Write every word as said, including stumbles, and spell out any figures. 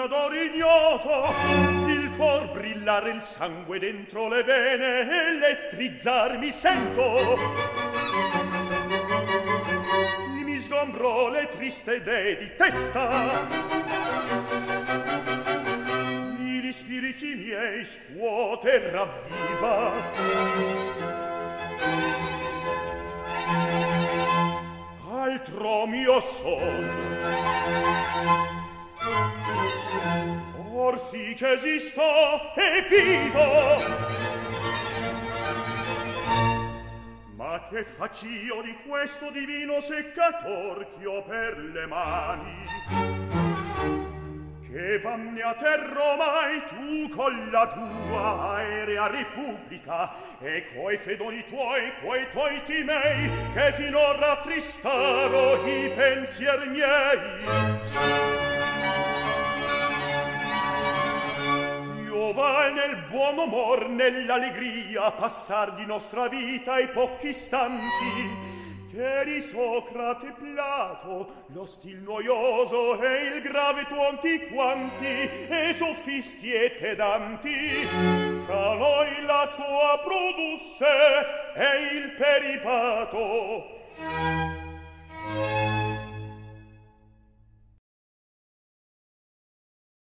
d'oro ignoto, il cor brillare il sangue dentro le vene, elettrizzar mi sento. Mi sgombro le triste idee di testa, gli spiriti miei scuote e ravviva. Altro mio son, or sì che esisto e vivo, ma che faccio di questo divino seccator che ho per le mani? Che vanne a terra mai tu con la tua aerea repubblica e coi fedoni tuoi, coi tuoi timei, che finora attristaro i pensier miei. Io val nel buon umor, nell'allegria, passar di nostra vita i pochi istanti, che di Socrate Plato lo stil noioso e il grave tuonti quanti e sofisti e pedanti fra noi la sua produsse e il peripato.